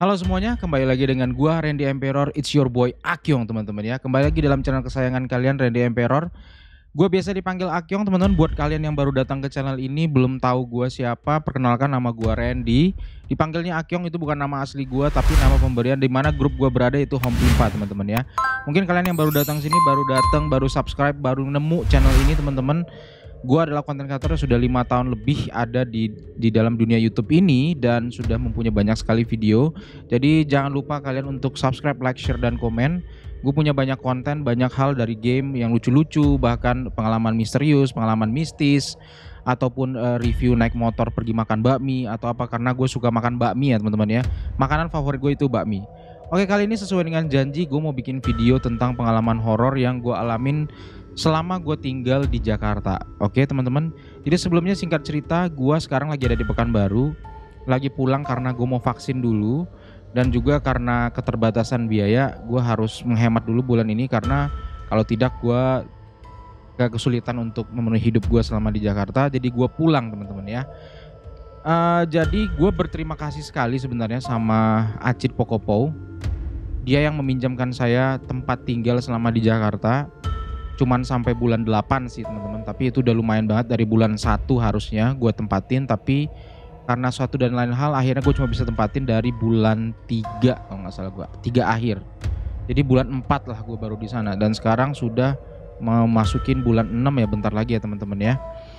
Halo semuanya, kembali lagi dengan gua Randy Emperor. It's your boy Akyong teman-teman ya. Kembali lagi dalam channel kesayangan kalian Randy Emperor. Gua biasa dipanggil Akyong teman-teman. Buat kalian yang baru datang ke channel ini belum tahu gua siapa, perkenalkan nama gua Randy. Dipanggilnya Akyong itu bukan nama asli gua tapi nama pemberian di mana grup gua berada itu Home Pimpa teman-teman ya. Mungkin kalian yang baru datang sini baru subscribe, baru nemu channel ini teman-teman. Gua adalah konten kreator sudah 5 tahun lebih ada di dalam dunia YouTube ini dan sudah mempunyai banyak sekali video. Jadi jangan lupa kalian untuk subscribe, like, share, dan komen. Gue punya banyak konten, banyak hal dari game yang lucu-lucu, bahkan pengalaman misterius, pengalaman mistis, ataupun review naik motor pergi makan bakmi atau apa, karena gue suka makan bakmi ya teman-teman ya. Makanan favorit gue itu bakmi. Oke, kali ini sesuai dengan janji gue mau bikin video tentang pengalaman horor yang gue alamin selama gue tinggal di Jakarta. Oke teman-teman. Jadi sebelumnya singkat cerita, gue sekarang lagi ada di Pekanbaru, lagi pulang karena gue mau vaksin dulu. Dan juga karena keterbatasan biaya, gue harus menghemat dulu bulan ini, karena kalau tidak gue kesulitan untuk memenuhi hidup gue selama di Jakarta. Jadi gue pulang teman-teman ya. Jadi gue berterima kasih sekali sebenarnya sama Acit Pokopo. Dia yang meminjamkan saya tempat tinggal selama di Jakarta. Cuman sampai bulan 8 sih teman-teman, tapi itu udah lumayan banget. Dari bulan 1 harusnya gue tempatin, tapi karena suatu dan lain hal akhirnya gue cuma bisa tempatin dari bulan 3 kalau nggak salah, gue 3 akhir. Jadi bulan 4 lah gue baru di sana, dan sekarang sudah mau masukin bulan 6 ya, bentar lagi ya teman-teman ya.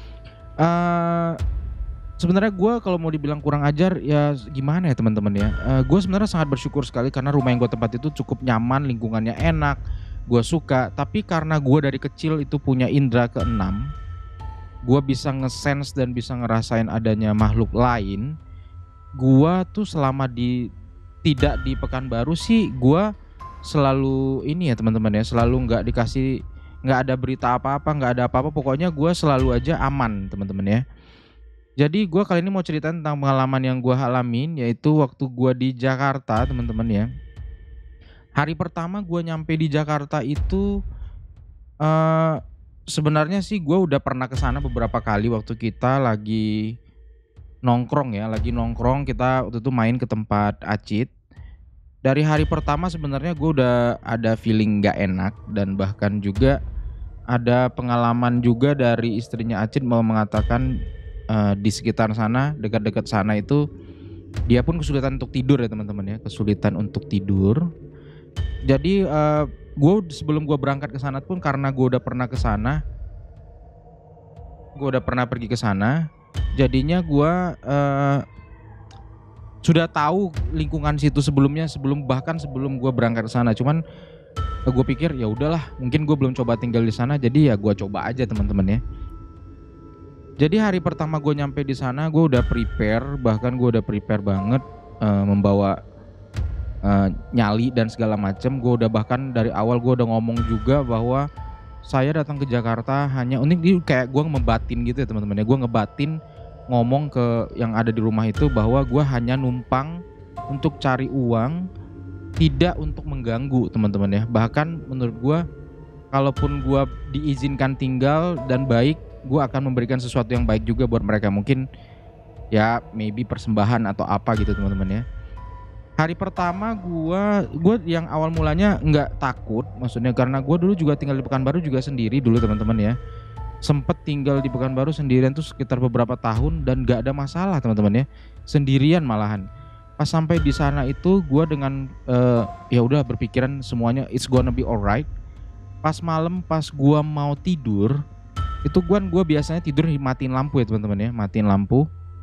Sebenarnya gue kalau mau dibilang kurang ajar ya gimana ya teman-teman ya. Gue sebenarnya sangat bersyukur sekali karena rumah yang gue tempati itu cukup nyaman, lingkungannya enak, gue suka. Tapi karena gue dari kecil itu punya indera keenam, gue bisa nge-sense dan bisa ngerasain adanya makhluk lain. Gue tuh selama tidak di Pekanbaru sih, gue selalu ini ya teman-teman ya, selalu nggak ada berita apa-apa, nggak ada apa-apa, pokoknya gue selalu aja aman teman-teman ya. Jadi gue kali ini mau cerita tentang pengalaman yang gue alamin, yaitu waktu gue di Jakarta teman-teman ya. Hari pertama gue nyampe di Jakarta itu sebenarnya sih gue udah pernah kesana beberapa kali waktu kita lagi nongkrong ya, kita waktu itu main ke tempat Acit. Dari hari pertama sebenarnya gue udah ada feeling gak enak, dan bahkan juga ada pengalaman juga dari istrinya Acit mau mengatakan di sekitar sana, dekat-dekat sana itu dia pun kesulitan untuk tidur ya teman-teman ya, kesulitan untuk tidur. Jadi sebelum gue berangkat ke sana pun, karena gue udah pernah ke sana, gue udah pernah pergi ke sana, jadinya gue sudah tahu lingkungan situ sebelumnya, bahkan sebelum gue berangkat ke sana. Cuman gue pikir ya udahlah, mungkin gue belum coba tinggal di sana, jadi ya gue coba aja teman-teman ya. Jadi hari pertama gue nyampe di sana, gue udah prepare, bahkan gue udah prepare banget, membawa nyali dan segala macem. Gue udah bahkan dari awal gue udah ngomong juga bahwa saya datang ke Jakarta hanya unik, kayak gue ngebatin gitu ya teman-teman ya. Gue ngebatin ngomong ke yang ada di rumah itu bahwa gue hanya numpang untuk cari uang, tidak untuk mengganggu teman-teman ya. Bahkan menurut gue, kalaupun gue diizinkan tinggal dan baik, gue akan memberikan sesuatu yang baik juga buat mereka. Mungkin ya maybe persembahan atau apa gitu teman-teman ya. Hari pertama gue yang awal mulanya nggak takut, maksudnya karena gue dulu juga tinggal di Pekanbaru juga sendiri dulu teman-teman ya. Sempet tinggal di Pekanbaru sendirian tuh sekitar beberapa tahun dan nggak ada masalah teman-teman ya, sendirian malahan. Pas sampai di sana itu gue dengan ya udah berpikiran semuanya it's gonna be alright. Pas malam, pas gue mau tidur itu gue biasanya tidur matiin lampu ya teman-teman ya, matiin lampu.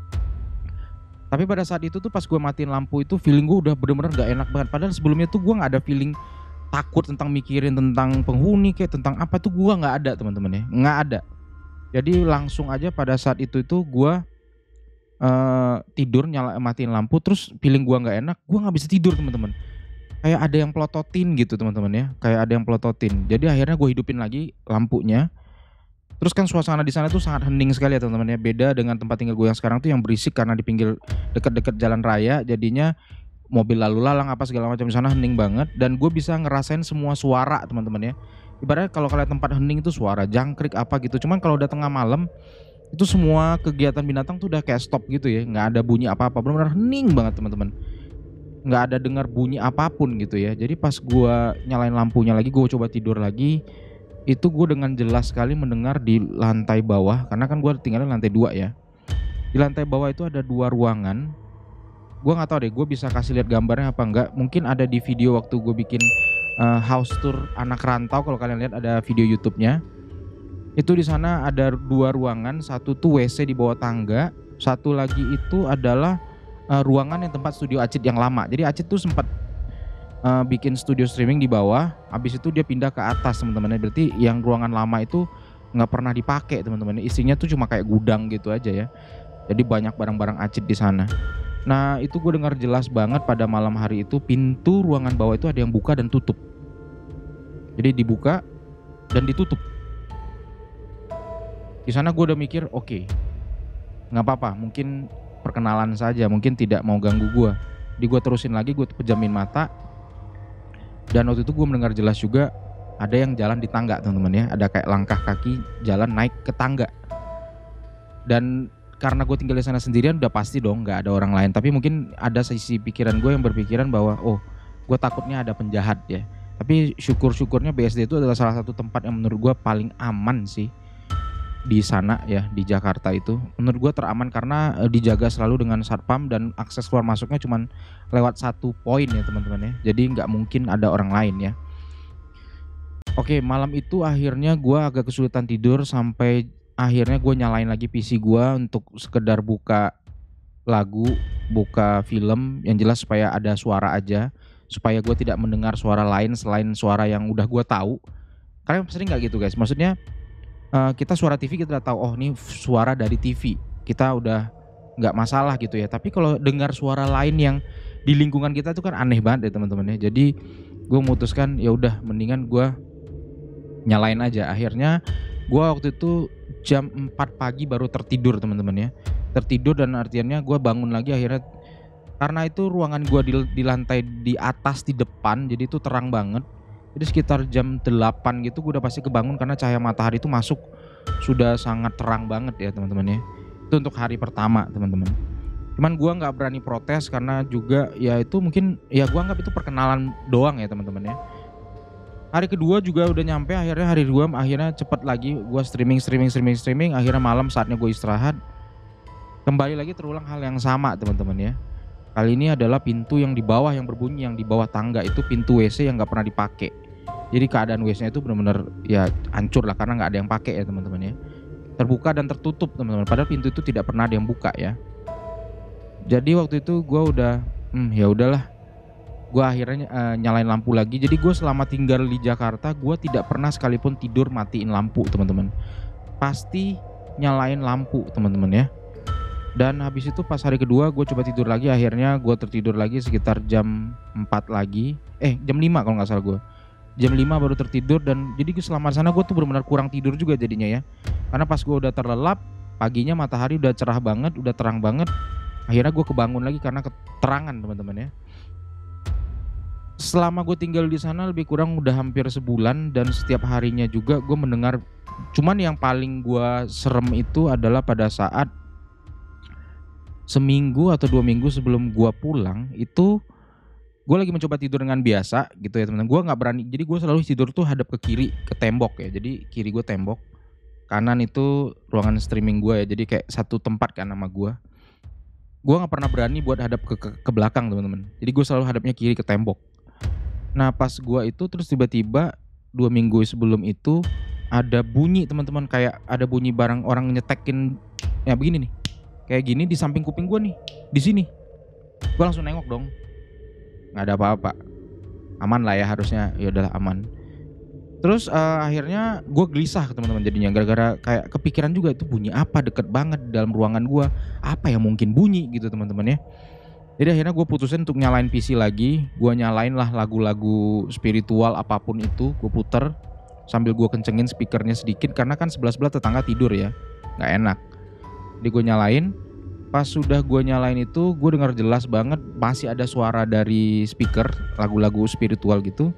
Tapi pada saat itu tuh pas gue matiin lampu itu feeling gue udah bener-bener gak enak banget. Padahal sebelumnya tuh gue gak ada feeling takut tentang mikirin tentang penghuni kayak tentang apa tuh, gue gak ada teman-teman ya, gak ada. Jadi langsung aja pada saat itu gue tidur matiin lampu, terus feeling gue gak enak, gue gak bisa tidur teman-teman. Kayak ada yang pelototin gitu teman-teman ya, kayak ada yang pelototin. Jadi akhirnya gue hidupin lagi lampunya. Terus kan suasana di sana tuh sangat hening sekali ya teman-teman ya. Beda dengan tempat tinggal gue yang sekarang tuh yang berisik karena di pinggir dekat-dekat jalan raya. Jadinya mobil lalu lalang apa segala macam di sana hening banget, dan gue bisa ngerasain semua suara teman-teman ya. Ibaratnya kalau kalian tempat hening itu suara jangkrik apa gitu. Cuman kalau udah tengah malam itu semua kegiatan binatang tuh udah kayak stop gitu ya, nggak ada bunyi apa-apa, benar-benar hening banget teman-teman. nggak ada dengar bunyi apapun gitu ya. Jadi pas gua nyalain lampunya lagi, gua coba tidur lagi, itu gue dengan jelas sekali mendengar di lantai bawah, karena kan gue tinggalnya lantai 2 ya. Di lantai bawah itu ada 2 ruangan. Gue nggak tahu deh, gue bisa kasih lihat gambarnya apa enggak. Mungkin ada di video waktu gue bikin house tour anak rantau, kalau kalian lihat ada video YouTube-nya. Itu di sana ada 2 ruangan, satu tuh WC di bawah tangga, satu lagi itu adalah ruangan yang tempat studio Acit yang lama. Jadi Acit tuh sempat bikin studio streaming di bawah, habis itu dia pindah ke atas teman-teman. Berarti yang ruangan lama itu nggak pernah dipakai teman-teman. Isinya tuh cuma kayak gudang gitu aja ya. Jadi banyak barang-barang Acit di sana. Nah itu gue dengar jelas banget pada malam hari itu pintu ruangan bawah itu ada yang buka dan tutup. Jadi dibuka dan ditutup. Di sana gue udah mikir oke, nggak apa-apa, mungkin perkenalan saja, mungkin tidak mau ganggu gue. Jadi gue terusin lagi, gue pejamin mata. Dan waktu itu gue mendengar jelas juga ada yang jalan di tangga teman-teman ya. Ada kayak langkah kaki jalan naik ke tangga. Dan karena gue tinggal di sana sendirian udah pasti dong gak ada orang lain. Tapi mungkin ada sisi pikiran gue yang berpikiran bahwa oh gue takutnya ada penjahat ya. Tapi syukur-syukurnya BSD itu adalah salah satu tempat yang menurut gue paling aman sih di sana ya, di Jakarta itu. Menurut gue teraman karena dijaga selalu dengan satpam dan akses keluar masuknya cuman lewat 1 poin ya teman-teman ya. Jadi nggak mungkin ada orang lain ya. Oke, malam itu akhirnya gue agak kesulitan tidur sampai akhirnya gue nyalain lagi PC gue untuk sekedar buka lagu, buka film, yang jelas supaya ada suara aja, supaya gue tidak mendengar suara lain selain suara yang udah gue tahu. Kalian sering nggak gitu guys? Maksudnya kita suara TV kita udah tahu, oh ini suara dari TV, kita udah nggak masalah gitu ya. Tapi kalau dengar suara lain yang di lingkungan kita itu kan aneh banget ya teman-teman ya. Jadi gue memutuskan ya udah mendingan gue nyalain aja. Akhirnya gue waktu itu jam 4 pagi baru tertidur teman-teman ya. Tertidur dan artiannya gue bangun lagi akhirnya, karena itu ruangan gue di lantai di atas di depan, jadi itu terang banget. Jadi sekitar jam 8 gitu gue udah pasti kebangun karena cahaya matahari itu masuk sudah sangat terang banget ya teman-teman ya. Itu untuk hari pertama teman-teman. Cuman gue nggak berani protes karena juga ya itu mungkin ya gue anggap itu perkenalan doang ya teman-teman ya. Hari kedua juga udah nyampe, akhirnya hari kedua akhirnya cepet lagi gue streaming. Akhirnya malam saatnya gue istirahat. Kembali lagi terulang hal yang sama teman-teman ya. Kali ini adalah pintu yang di bawah yang berbunyi, yang di bawah tangga itu pintu WC yang nggak pernah dipakai. Jadi keadaan WC-nya itu benar-benar ya hancur lah karena nggak ada yang pakai ya teman-teman ya. Terbuka dan tertutup teman-teman. Padahal pintu itu tidak pernah ada yang buka ya. Jadi waktu itu gue udah ya udahlah. Gue akhirnya nyalain lampu lagi. Jadi gue selama tinggal di Jakarta gue tidak pernah sekalipun tidur matiin lampu teman-teman. Pasti nyalain lampu teman-teman ya. Dan habis itu pas hari kedua gue coba tidur lagi, akhirnya gue tertidur lagi sekitar jam 4 lagi. Jam 5 kalau gak salah gue. Jam 5 baru tertidur dan jadi selama sana gue tuh benar-benar kurang tidur juga jadinya ya. Karena pas gue udah terlelap, paginya matahari udah cerah banget, udah terang banget. Akhirnya gue kebangun lagi karena keterangan teman-teman ya. Selama gue tinggal di sana lebih kurang udah hampir sebulan dan setiap harinya juga gue mendengar. Cuman yang paling gue serem itu adalah pada saat seminggu atau 2 minggu sebelum gue pulang itu gue lagi mencoba tidur dengan biasa gitu ya teman-teman. Gue nggak berani, jadi gue selalu tidur tuh hadap ke kiri, ke tembok ya. Jadi kiri gue tembok, kanan itu ruangan streaming gue ya. Jadi kayak satu tempat kan sama gue. Gue nggak pernah berani buat hadap ke belakang teman-teman. Jadi gue selalu hadapnya kiri ke tembok. Nah pas gue itu terus tiba-tiba 2 minggu sebelum itu ada bunyi teman-teman, kayak ada bunyi barang orang nyetekin ya begini nih, kayak gini di samping kuping gue nih, di sini. Gue langsung nengok dong. Nggak ada apa-apa, aman lah ya harusnya, ya udahlah aman. Terus akhirnya gue gelisah teman-teman jadinya gara-gara kayak kepikiran juga itu bunyi apa deket banget di dalam ruangan gue, apa yang mungkin bunyi gitu teman-teman ya. Jadi akhirnya gue putusin untuk nyalain PC lagi. Gue nyalain lah lagu-lagu spiritual apapun itu, gue puter sambil gue kencengin speakernya sedikit karena kan sebelah-sebelah tetangga tidur ya, nggak enak. Jadi gue nyalain. Pas sudah gue nyalain itu gue dengar jelas banget masih ada suara dari speaker lagu-lagu spiritual gitu.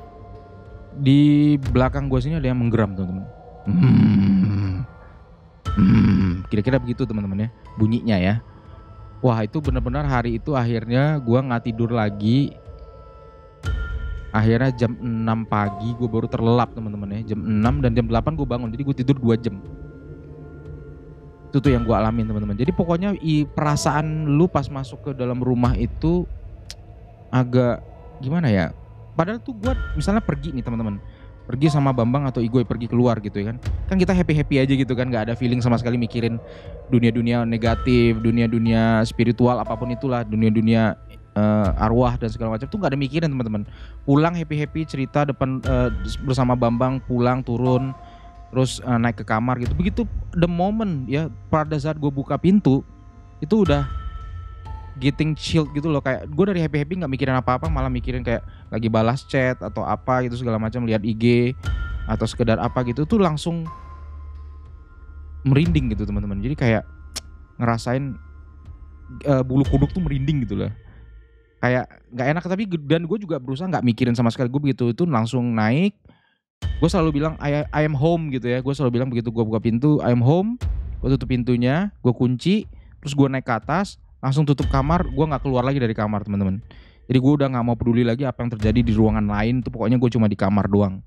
Di belakang gue sini ada yang menggeram teman-teman. Kira-kira begitu teman-teman ya bunyinya ya. Wah itu benar-benar hari itu akhirnya gue nggak tidur lagi. Akhirnya jam 6 pagi gue baru terlelap teman-teman ya. Jam 6 dan jam 8 gue bangun. Jadi gue tidur 2 jam. Itu tuh yang gue alamin teman-teman. Jadi pokoknya perasaan lu pas masuk ke dalam rumah itu agak gimana ya. Padahal tuh gue misalnya pergi nih teman-teman. Pergi sama Bambang atau Igoy pergi keluar gitu ya kan. Kan kita happy-happy aja gitu kan. Gak ada feeling sama sekali mikirin dunia-dunia negatif, dunia-dunia spiritual apapun itulah. Dunia-dunia arwah dan segala macam tuh nggak ada mikirin teman-teman. Pulang happy cerita depan bersama Bambang, pulang turun terus naik ke kamar gitu. Begitu the moment ya pada saat gue buka pintu itu udah getting chilled gitu loh, kayak gue dari happy nggak mikirin apa-apa, malah mikirin kayak lagi balas chat atau apa gitu segala macam, lihat IG atau sekedar apa gitu tuh langsung merinding gitu teman-teman. Jadi kayak ngerasain bulu kuduk tuh merinding gitu loh. Kayak nggak enak, tapi dan gue juga berusaha nggak mikirin sama sekali. Gue begitu itu langsung naik, gue selalu bilang I am home gitu ya. Gue selalu bilang begitu gue buka pintu I am home, gue tutup pintunya, gue kunci, terus gue naik ke atas, langsung tutup kamar, gue nggak keluar lagi dari kamar teman-teman. Jadi gue udah nggak mau peduli lagi apa yang terjadi di ruangan lain tuh, pokoknya gue cuma di kamar doang.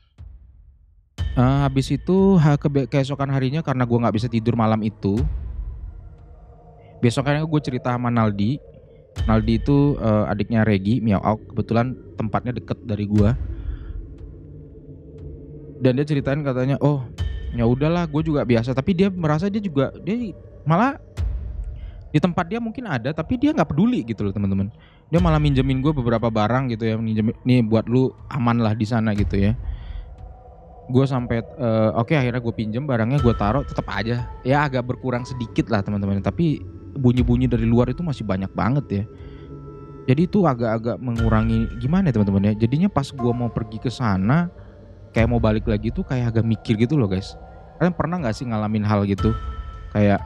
Habis itu keesokan harinya karena gue nggak bisa tidur malam itu, besokannya gue cerita sama Naldi. Naldi itu adiknya Regi Miao Auk, kebetulan tempatnya deket dari gua. Dan dia ceritain katanya, oh ya udahlah gue juga biasa, tapi dia merasa dia malah di tempat dia mungkin ada, tapi dia nggak peduli gitu loh teman-teman. Dia malah minjemin gue beberapa barang gitu ya, nih buat lu aman lah di sana gitu ya. Gue sampai oke, akhirnya gue pinjem barangnya, gue taruh, tetap aja ya agak berkurang sedikit lah teman-teman, tapi bunyi-bunyi dari luar itu masih banyak banget ya. Jadi itu agak-agak mengurangi gimana ya teman-teman ya. Jadinya pas gue mau pergi ke sana, kayak mau balik lagi tuh kayak agak mikir gitu loh guys. Kalian pernah nggak sih ngalamin hal gitu? Kayak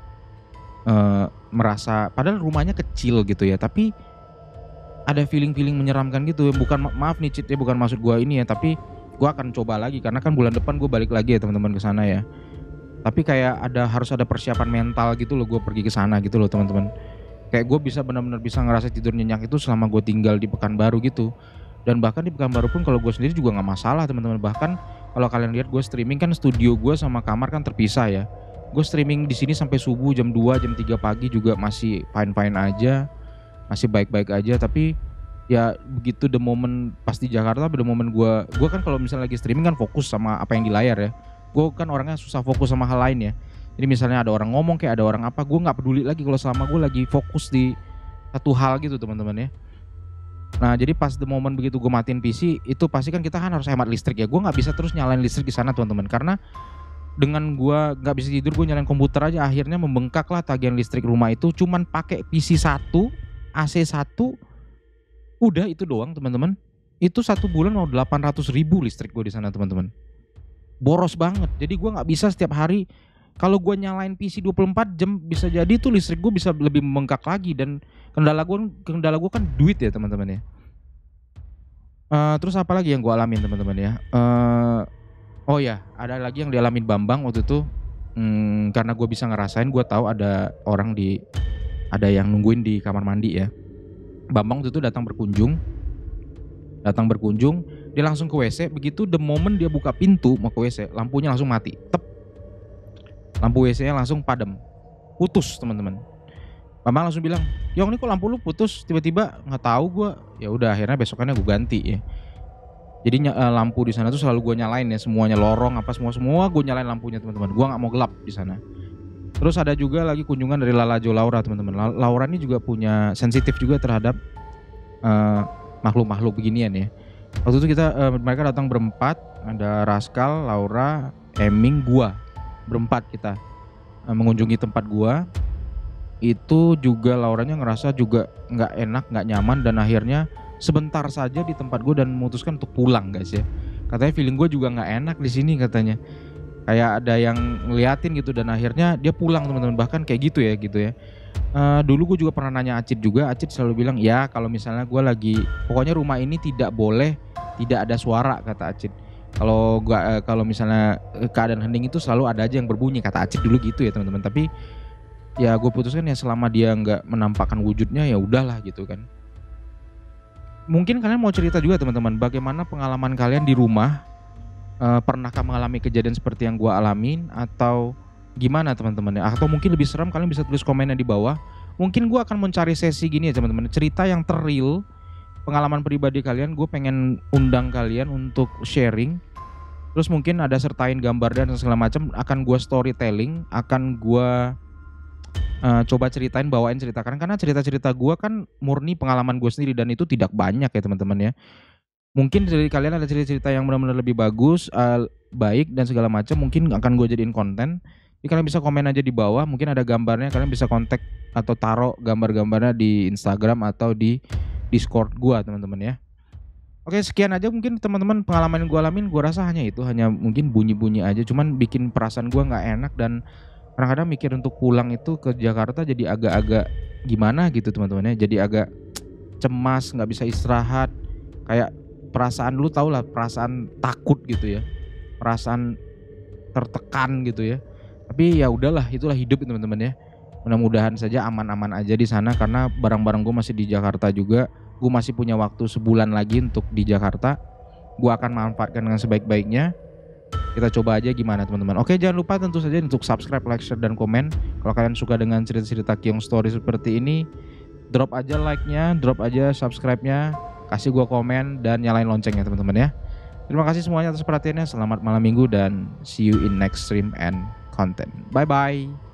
merasa padahal rumahnya kecil gitu ya, tapi ada feeling menyeramkan gitu. Bukan, maaf nih Cit ya, bukan maksud gue ini ya, tapi gue akan coba lagi karena kan bulan depan gue balik lagi ya teman-teman ke sana ya. Tapi kayak harus ada persiapan mental gitu loh gue pergi ke sana gitu loh teman-teman. Kayak gue bisa benar-benar bisa ngerasa tidur nyenyak itu selama gue tinggal di Pekanbaru gitu. Dan bahkan di Pekanbaru pun kalau gue sendiri juga nggak masalah teman-teman. Bahkan kalau kalian lihat gue streaming kan, studio gue sama kamar kan terpisah ya. Gue streaming di sini sampai subuh jam 2 jam 3 pagi juga masih fine aja, masih baik-baik aja. Tapi ya begitu the moment pas di Jakarta, the moment gue kan kalau misalnya lagi streaming kan fokus sama apa yang di layar ya. Gue kan orangnya susah fokus sama hal lain ya. Jadi misalnya ada orang ngomong kayak ada orang apa, gue nggak peduli lagi kalau selama gue lagi fokus di satu hal gitu teman-teman ya. Nah jadi pas the moment begitu gue matiin PC itu pasti kan kita kan harus hemat listrik ya. Gue nggak bisa terus nyalain listrik di sana teman-teman, karena dengan gue nggak bisa tidur, gue nyalain komputer aja akhirnya membengkak lah tagihan listrik rumah itu. Cuman pakai PC 1, AC 1, udah itu doang teman-teman. Itu 1 bulan mau 800.000 listrik gue di sana teman-teman. Boros banget. Jadi gue nggak bisa setiap hari. Kalau gue nyalain PC 24 jam bisa jadi tuh listrik gue bisa lebih membengkak lagi. Dan kendala gue kan duit ya teman-teman ya. Terus apa lagi yang gue alamin teman-teman ya. Oh ya, ada lagi yang dialamin Bambang waktu itu. Karena gue bisa ngerasain, gue tahu ada yang nungguin di kamar mandi ya. Bambang waktu itu datang berkunjung, dia langsung ke WC. Begitu the moment dia buka pintu mau ke WC, lampunya langsung mati. Tep. Lampu WC-nya langsung padam. Putus, teman-teman. Bambang langsung bilang, "Yong, ini kok lampu lu putus tiba-tiba?" Nggak tahu gue. Ya udah, akhirnya besokannya gue ganti ya. Jadi lampu di sana tuh selalu gue nyalain ya, semuanya lorong apa semua gue nyalain lampunya teman-teman. Gue nggak mau gelap di sana. Terus ada juga lagi kunjungan dari Lala Jo Laura teman-teman. Laura ini juga punya sensitif juga terhadap makhluk-makhluk beginian ya. Waktu itu mereka datang berempat, ada Raskal, Laura, Eming, gua. Berempat kita mengunjungi tempat gua. Itu juga Lauranya ngerasa juga nggak enak, nggak nyaman, dan akhirnya sebentar saja di tempat gua dan memutuskan untuk pulang guys ya. Katanya feeling gua juga nggak enak di sini katanya. Kayak ada yang ngeliatin gitu, dan akhirnya dia pulang teman-teman. Bahkan kayak gitu ya. Dulu gue juga pernah nanya Acit juga. Acit selalu bilang ya kalau misalnya gue lagi, pokoknya rumah ini tidak boleh tidak ada suara kata Acit. Kalau misalnya keadaan hening itu selalu ada aja yang berbunyi kata Acit dulu gitu ya teman-teman. Tapi ya gue putuskan ya selama dia nggak menampakkan wujudnya ya udahlah gitu kan. Mungkin kalian mau cerita juga teman-teman, bagaimana pengalaman kalian di rumah, pernahkah mengalami kejadian seperti yang gue alamin atau gimana teman-teman ya? Atau mungkin lebih serem, kalian bisa tulis komennya di bawah. Mungkin gue akan mencari sesi gini ya teman-teman, cerita yang terreal, pengalaman pribadi kalian. Gue pengen undang kalian untuk sharing. Terus mungkin ada sertain gambar dan segala macam, akan gue storytelling, akan gue coba ceritain, bawain, ceritakan. Karena cerita-cerita gue kan murni pengalaman gue sendiri dan itu tidak banyak ya teman-teman ya. Mungkin dari kalian ada cerita-cerita yang benar-benar lebih bagus, baik dan segala macam, mungkin akan gue jadiin konten. Jadi kalian bisa komen aja di bawah, mungkin ada gambarnya, kalian bisa kontak atau taruh gambar-gambarnya di Instagram atau di Discord gue teman-teman ya. Oke, sekian aja mungkin teman-teman pengalaman yang gue alamin. Gue rasa hanya itu, hanya mungkin bunyi-bunyi aja, cuman bikin perasaan gue nggak enak dan kadang-kadang mikir untuk pulang itu ke Jakarta jadi agak-agak gimana gitu teman-teman ya. Jadi agak cemas, nggak bisa istirahat, kayak perasaan, lu tau lah perasaan takut gitu ya, perasaan tertekan gitu ya. Tapi ya udahlah, itulah hidup teman-teman ya. Mudah-mudahan saja aman-aman aja di sana karena barang-barang gue masih di Jakarta juga. Gue masih punya waktu sebulan lagi untuk di Jakarta. Gue akan manfaatkan dengan sebaik-baiknya. Kita coba aja gimana teman-teman. Oke, jangan lupa tentu saja untuk subscribe, like, share, dan komen. Kalau kalian suka dengan cerita-cerita Kyong Story seperti ini, drop aja like-nya, drop aja subscribe-nya, kasih gue komen, dan nyalain loncengnya teman-teman ya. Terima kasih semuanya atas perhatiannya. Selamat malam minggu dan see you in next stream and content. Bye-bye.